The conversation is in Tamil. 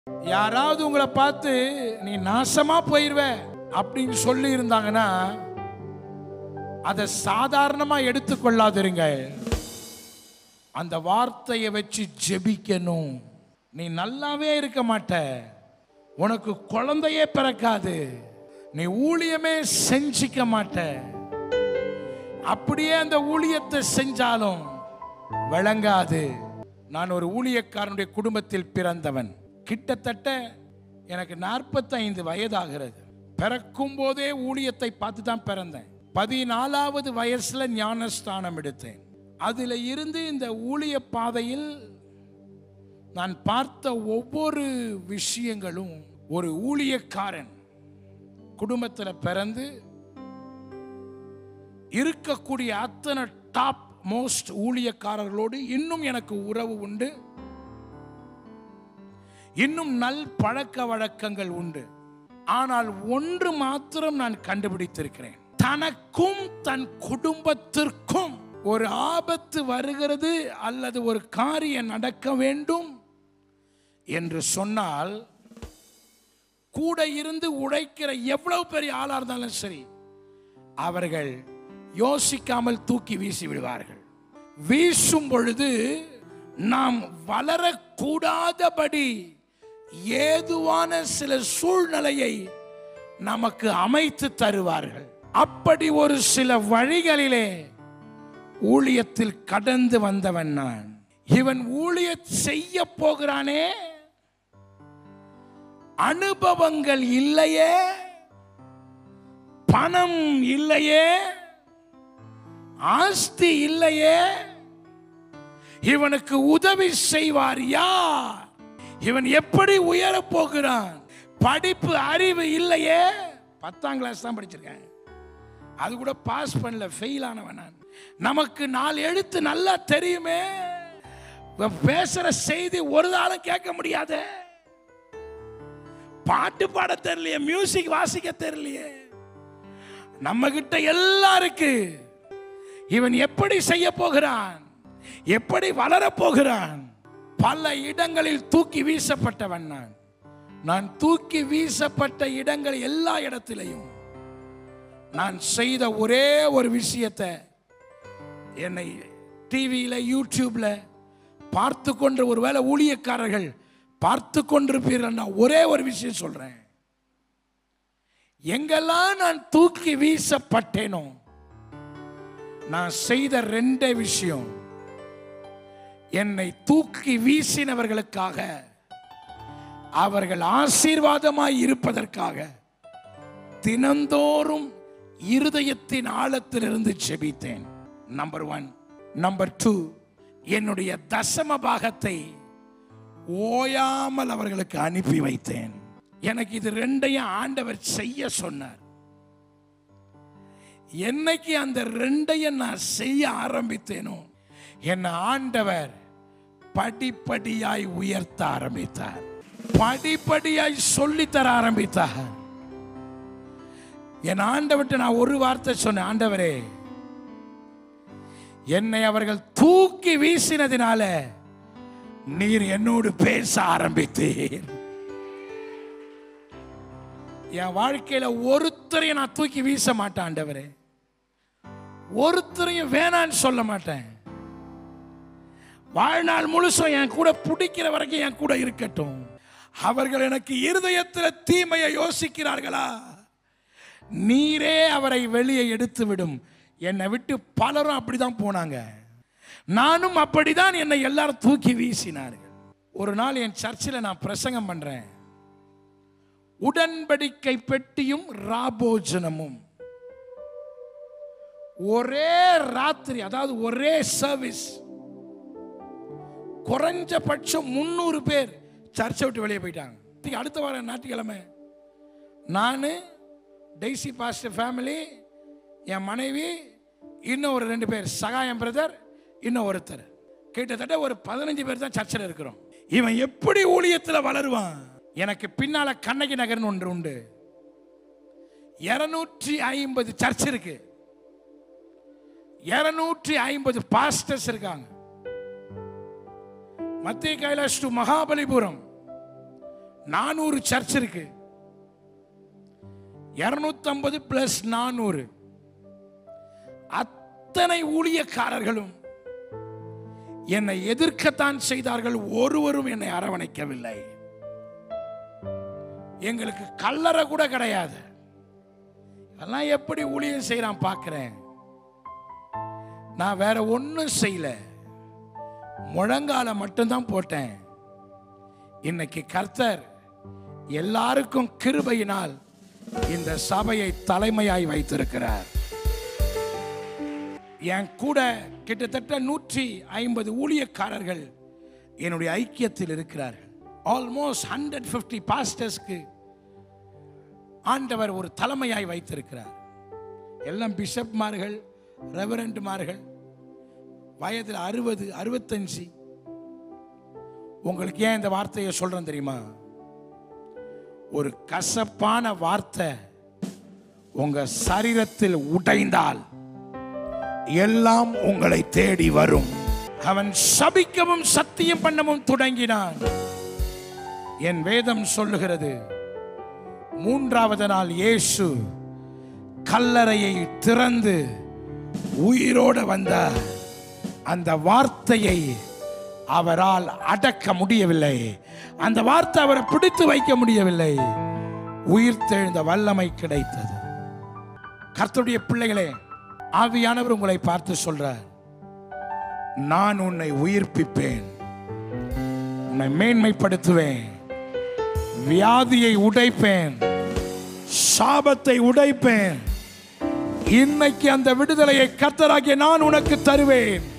யாராவது உங்களை பார்த்து நீ நாசமா போயிருவ அப்படின்னு சொல்லி இருந்தாங்கன்னா அதை சாதாரணமா எடுத்துக்கொள்ளாதிருங்க. அந்த வார்த்தையை வச்சு ஜெபிக்கணும். நீ நல்லாவே இருக்க மாட்ட, உனக்கு குழந்தையே பிறக்காது, நீ ஊழியமே செஞ்சிக்க மாட்ட, அப்படியே அந்த ஊழியத்தை செஞ்சாலும் விளங்காது. நான் ஒரு ஊழியக்காரனுடைய குடும்பத்தில் பிறந்தவன். கிட்டத்தட்ட எனக்கு 45 வயதாகிறது. பிறக்கும் போதே ஊழியத்தை பார்த்து தான் பிறந்தேன். 14வது வயசுல ஞானஸ்தானம் எடுத்தேன். அதில் இருந்து இந்த ஊழிய பாதையில் நான் பார்த்த ஒவ்வொரு விஷயங்களும், ஒரு ஊழியக்காரன் குடும்பத்தில் பிறந்து இருக்கக்கூடிய அத்தனை டாப் மோஸ்ட் ஊழியக்காரர்களோடு இன்னும் எனக்கு உறவு உண்டு, இன்னும் நல் பழக்க வழக்கங்கள் உண்டு. ஆனால் ஒன்று மாத்திரம் நான் கண்டுபிடித்திருக்கிறேன். தனக்கும் தன் குடும்பத்திற்கும் ஒரு ஆபத்து வருகிறது அல்லது ஒரு காரியம் நடக்க வேண்டும் என்று சொன்னால், கூட இருந்து உழைக்கிற எவ்வளவு பெரிய ஆளா இருந்தாலும் சரி, அவர்கள் யோசிக்காமல் தூக்கி வீசி விடுவார்கள். வீசும் பொழுது நாம் வளரக்கூடாதபடி ஏதுவான சில சூழ்நிலையை நமக்கு அமைத்து தருவார்கள். அப்படி ஒரு சில வழிகளிலே ஊழியத்தில் கடந்து வந்தவன் நான். இவன் ஊழியம் செய்ய போகிறானே, அனுபவங்கள் இல்லையே, பணம் இல்லையே, ஆஸ்தி இல்லையே, இவனுக்கு உதவி செய்வார் யார்? இவன் எப்படி உயர போகிறான்? படிப்பு அறிவு இல்லையே, 10ஆம் கிளாஸ் தான் படிச்சிருக்கேன், அது கூட பாஸ் பண்ணல, ஃபெயில் ஆனவன் நான். நமக்கு 4 எழுத்து நல்லா தெரியுமே, பேசுற செய்தி ஒரு நாளும் கேட்க முடியாத, பாட்டு பாட தெரியலையே, மியூசிக் வாசிக்க தெரியலையே, நம்ம கிட்ட எல்லாம் இருக்கு. இவன் எப்படி செய்ய போகிறான்? எப்படி வளர போகிறான்? பல இடங்களில் தூக்கி வீசப்பட்டவன் நான். நான் தூக்கி வீசப்பட்ட இடங்கள் எல்லா இடத்திலையும் நான் செய்த ஒரே ஒரு விஷயத்தை, என்னை டிவியில யூடியூப்ல பார்த்து கொண்டு, ஒருவேளை ஊழியக்காரர்கள் பார்த்து கொண்டிருப்பீர்கள், நான் ஒரே ஒரு விஷயம் சொல்றேன். எங்கெல்லாம் நான் தூக்கி வீசப்பட்டேனோ, நான் செய்த 2 விஷயம். என்னை தூக்கி வீசினவர்களுக்காக, அவர்கள் ஆசீர்வாதமாய் இருப்பதற்காக தினந்தோறும் இருதயத்தின் ஆழத்திலிருந்து ஜெபித்தேன். நம்பர் 1. நம்பர் 2, என்னுடைய தசம பாகத்தை ஓயாமல் அவர்களுக்கு அனுப்பி வைத்தேன். எனக்கு இது 2ஐயும் ஆண்டவர் செய்ய சொன்னார். என்னைக்கு அந்த 2ஐயும் நான் செய்ய ஆரம்பித்தேனோ, என் ஆண்டவர் படிப்படியாய் உயர்த்த ஆரம்பித்தார், படிப்படியாய் சொல்லித்தர ஆரம்பித்தார். என் ஆண்டவர்கிட்ட நான் ஒரு வார்த்தை சொன்னேன், ஆண்டவரே, என்னை அவர்கள் தூக்கி வீசினதினால நீர் என்னோடு பேச ஆரம்பித்தீர். என் வாழ்க்கையில ஒருத்தரையும் நான் தூக்கி வீச மாட்டேன் ஆண்டவரே, ஒருத்தரையும் வேணான்னு சொல்ல மாட்டேன். வாழ்நாள் முழுசும் என் கூட பிடிக்கிற வரைக்கும் என் கூட இருக்கட்டும். அவர்கள் எனக்கு இருதயத்தில் தீமையை யோசிக்கிறார்களா, நீரே அவரை வெளியே எடுத்து விடும். என்னை விட்டு பலரும் அப்படிதான் போனாங்க, நானும் அப்படிதான் என்னை எல்லாரும் தூக்கி வீசினார்கள். ஒரு நாள் என் சர்ச்சில் நான் பிரசங்கம் பண்றேன். உடன்படிக்கை பெட்டியும் ராபோஜனமும் ஒரே ராத்திரி, அதாவது ஒரே சர்வீஸ், குறைஞ்சபட்சம் 300 பேர் சர்ச்சை விட்டு வெளியே போயிட்டாங்க. அடுத்த வாரம் ஞாயிற்றுக்கிழமை நான், டெய்சி பாஸ்டர் ஃபேமிலி, என் மனைவி, இன்னும் ஒரு 2 பேர், சகாயம் பிரதர், இன்னும் ஒருத்தர், கிட்டத்தட்ட ஒரு 15 பேர் தான் சர்ச்சில் இருக்கிறோம். இவன் எப்படி ஊழியத்தில் வளருவான்? எனக்கு பின்னால கண்ணகி நகர்னு ஒன்று உண்டு. 250 சர்ச் இருக்கு, 250 பாஸ்டர்ஸ் இருக்காங்க. மத்திய கைலாஷ் டு மகாபலிபுரம் 400 சர்ச் இருக்கு. 250 பிளஸ் 400 அத்தனை ஊழியக்காரர்களும் என்னை எதிர்க்கத்தான் செய்தார்கள். ஒருவரும் என்னை அரவணைக்கவில்லை. எங்களுக்கு கல்லறை கூட கிடையாது. அதெல்லாம் எப்படி ஊழியம் செய்யறான் பார்க்கிறேன். நான் வேற ஒன்னும் செய்யல, முழங்கால மட்டும்தான் போட்டேன். இன்னைக்கு கர்த்தர் எல்லாருக்கும் கிருபையினால் இந்த சபையை தலைமையாய் வைத்திருக்கிறார். என் கூட கிட்டத்தட்ட 150 ஊழியக்காரர்கள் என்னுடைய ஐக்கியத்தில் இருக்கிறார்கள். ஆல்மோஸ்ட் 150 பாஸ்டர்ஸ்க்கு ஆண்டவர் ஒரு தலைமையாய் வைத்திருக்கிறார். எல்லாம் பிஷப்மார்கள், ரெவரண்ட்மார்கள், வயதில் 60, 65. உங்களுக்கு ஏன் இந்த வார்த்தையை சொல்றேன் தெரியுமா? ஒரு கசப்பான வார்த்தை உங்க சரீரத்தில் உடைந்தால் எல்லாம் உங்களை தேடி வரும். அவன் சபிக்கவும் சத்தியம் பண்ணவும் தொடங்கினான். என் வேதம் சொல்லுகிறது, 3வது நாள் இயேசு கல்லறையை திறந்து உயிரோடு வந்தார். அந்த வார்த்தையை அவரால் அடக்க முடியவில்லை. அந்த வார்த்தை அவரை பிடித்து வைக்க முடியவில்லை. உயிர்த்தெழுந்த வல்லமை கிடைத்தது. கர்த்தருடைய பிள்ளைகளே, ஆவியானவர் உங்களை பார்த்து சொல்றார், நான் உன்னை உயிர்ப்பிப்பேன், உன்னை மேன்மைப்படுத்துவேன், வியாதியை உடைப்பேன், சாபத்தை உடைப்பேன். இன்னைக்கு அந்த விடுதலையை கர்த்தராகிய நான் உனக்கு தருவேன்.